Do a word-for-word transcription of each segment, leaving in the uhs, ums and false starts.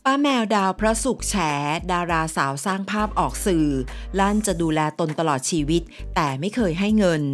ป้าแมวดาวพระศุกร์แฉดาราสาวสร้างภาพออกสื่อลั่นจะดูแลตนตลอดชีวิตแต่ไม่เคยให้เงิน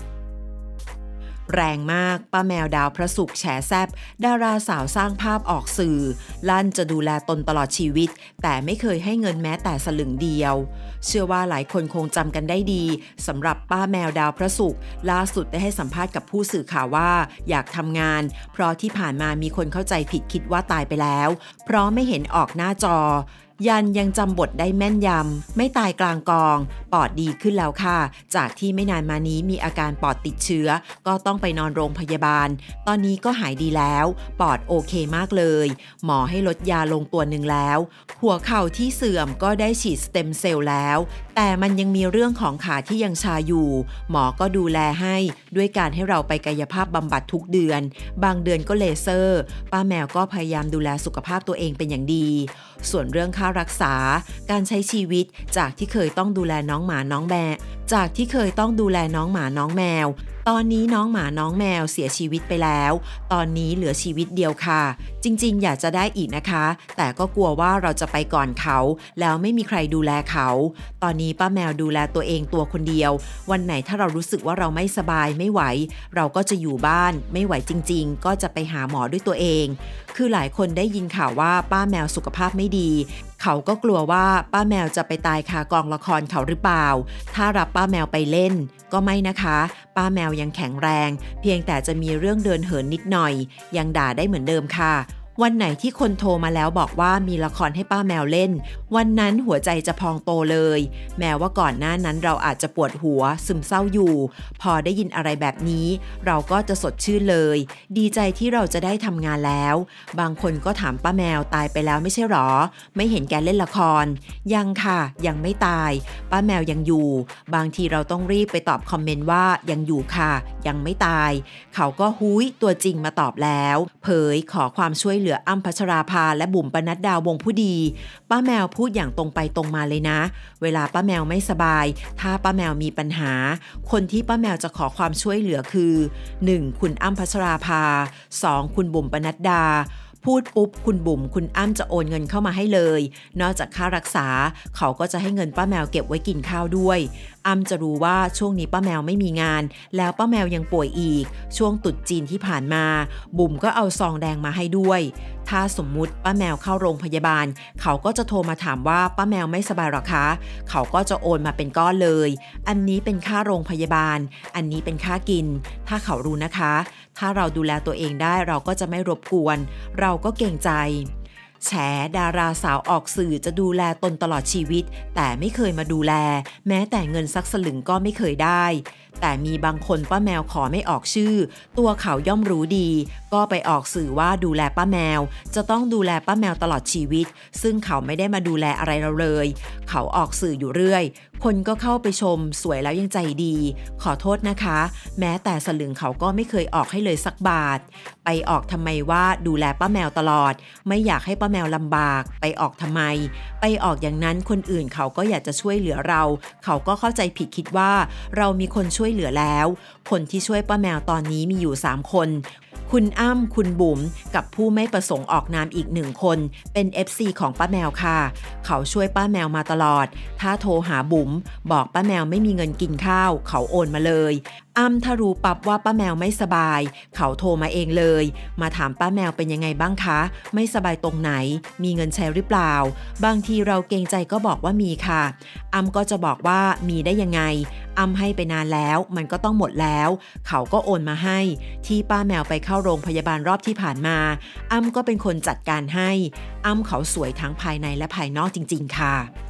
แรงมากป้าแมวดาวพระศุกร์แฉแซบดาราสาวสร้างภาพออกสื่อลั่นจะดูแลตนตลอดชีวิตแต่ไม่เคยให้เงินแม้แต่สลึงเดียวเชื่อว่าหลายคนคงจำกันได้ดีสำหรับป้าแมวดาวพระศุกร์ล่าสุดได้ให้สัมภาษณ์กับผู้สื่อข่าวว่าอยากทำงานเพราะที่ผ่านมามีคนเข้าใจผิดคิดว่าตายไปแล้วเพราะไม่เห็นออกหน้าจอยันยังจำบทได้แม่นยำไม่ตายกลางกองปอดดีขึ้นแล้วค่ะจากที่ไม่นานมานี้มีอาการปอดติดเชื้อก็ต้องไปนอนโรงพยาบาลตอนนี้ก็หายดีแล้วปอดโอเคมากเลยหมอให้ลดยาลงตัวหนึ่งแล้วหัวเข่าที่เสื่อมก็ได้ฉีดสเต็มเซลล์แล้วแต่มันยังมีเรื่องของขาที่ยังชาอยู่หมอก็ดูแลให้ด้วยการให้เราไปกายภาพบำบัดทุกเดือนบางเดือนก็เลเซอร์ป้าแมวก็พยายามดูแลสุขภาพตัวเองเป็นอย่างดีส่วนเรื่องค่ารักษาการใช้ชีวิตจากที่เคยต้องดูแลน้องหมาน้องแมวจากที่เคยต้องดูแลน้องหมาน้องแมวตอนนี้น้องหมาน้องแมวเสียชีวิตไปแล้วตอนนี้เหลือชีวิตเดียวค่ะจริงๆอยากจะได้อีกนะคะแต่ก็กลัวว่าเราจะไปก่อนเขาแล้วไม่มีใครดูแลเขาตอนนี้ป้าแมวดูแลตัวเองตัวคนเดียววันไหนถ้าเรารู้สึกว่าเราไม่สบายไม่ไหวเราก็จะอยู่บ้านไม่ไหวจริงๆก็จะไปหาหมอด้วยตัวเองคือหลายคนได้ยินข่าวว่าป้าแมวสุขภาพไม่ดีเขาก็กลัวว่าป้าแมวจะไปตายคากองละครเขาหรือเปล่าถ้ารับป้าแมวไปเล่นก็ไม่นะคะป้าแมวยังแข็งแรงเพียงแต่จะมีเรื่องเดินเหินนิดหน่อยยังด่าได้เหมือนเดิมค่ะวันไหนที่คนโทรมาแล้วบอกว่ามีละครให้ป้าแมวเล่นวันนั้นหัวใจจะพองโตเลยแม้ว่าก่อนหน้านั้นเราอาจจะปวดหัวซึมเศร้าอยู่พอได้ยินอะไรแบบนี้เราก็จะสดชื่นเลยดีใจที่เราจะได้ทำงานแล้วบางคนก็ถามป้าแมวตายไปแล้วไม่ใช่หรอไม่เห็นแกเล่นละครยังค่ะยังไม่ตายป้าแมวยังอยู่บางทีเราต้องรีบไปตอบคอมเมนต์ว่ายังอยู่ค่ะยังไม่ตายเขาก็ฮู้ยตัวจริงมาตอบแล้วเผยขอความช่วยเหลืออ้ำพัชราภาและบุ๋มปนัดดาวงผู้ดีป้าแมวพูดอย่างตรงไปตรงมาเลยนะเวลาป้าแมวไม่สบายถ้าป้าแมวมีปัญหาคนที่ป้าแมวจะขอความช่วยเหลือคือ หนึ่ง คุณอ้ำพัชราภา สอง คุณบุ๋มปนัดดาพูดปุ๊บคุณบุ๋มคุณอ้ำจะโอนเงินเข้ามาให้เลยนอกจากค่ารักษาเขาก็จะให้เงินป้าแมวเก็บไว้กินข้าวด้วยอ้ำจะรู้ว่าช่วงนี้ป้าแมวไม่มีงานแล้วป้าแมวยังป่วยอีกช่วงตรุษจีนที่ผ่านมาบุ๋มก็เอาซองแดงมาให้ด้วยถ้าสมมุติป้าแมวเข้าโรงพยาบาลเขาก็จะโทรมาถามว่าป้าแมวไม่สบายหรอคะเขาก็จะโอนมาเป็นก้อนเลยอันนี้เป็นค่าโรงพยาบาลอันนี้เป็นค่ากินถ้าเขารู้นะคะถ้าเราดูแลตัวเองได้เราก็จะไม่รบกวนเราก็เกรงใจแฉดาราสาวออกสื่อจะดูแลตนตลอดชีวิตแต่ไม่เคยมาดูแลแม้แต่เงินสักสลึงก็ไม่เคยได้แต่มีบางคนป้าแมวขอไม่ออกชื่อตัวเขาย่อมรู้ดีก็ไปออกสื่อว่าดูแลป้าแมวจะต้องดูแลป้าแมวตลอดชีวิตซึ่งเขาไม่ได้มาดูแลอะไรเราเลยเขาออกสื่ออยู่เรื่อยคนก็เข้าไปชมสวยแล้วยังใจดีขอโทษนะคะแม้แต่สลึงเขาก็ไม่เคยออกให้เลยสักบาทไปออกทำไมว่าดูแลป้าแมวตลอดไม่อยากให้ป้าแมวลำบากไปออกทำไมไปออกอย่างนั้นคนอื่นเขาก็อยากจะช่วยเหลือเราเขาก็เข้าใจผิดคิดว่าเรามีคนช่วยเหลือแล้วคนที่ช่วยป้าแมวตอนนี้มีอยู่สามคนคุณอ้ำคุณบุ๋มกับผู้ไม่ประสงค์ออกนามอีกหนึ่งคนเป็น เอฟ ซี ของป้าแมวค่ะเขาช่วยป้าแมวมาตลอดถ้าโทรหาบุ๋มบอกป้าแมวไม่มีเงินกินข้าวเขาโอนมาเลยอ้ำถ้ารู้ปั๊บว่าป้าแมวไม่สบายเขาโทรมาเองเลยมาถามป้าแมวเป็นยังไงบ้างคะไม่สบายตรงไหนมีเงินใช้หรือเปล่าบางทีเราเกรงใจก็บอกว่ามีค่ะอ้ำก็จะบอกว่ามีได้ยังไงอ้ำให้ไปนานแล้วมันก็ต้องหมดแล้วเขาก็โอนมาให้ที่ป้าแมวไปเข้าโรงพยาบาลรอบที่ผ่านมาอ้ำก็เป็นคนจัดการให้อ้ำเขาสวยทั้งภายในและภายนอกจริงๆค่ะ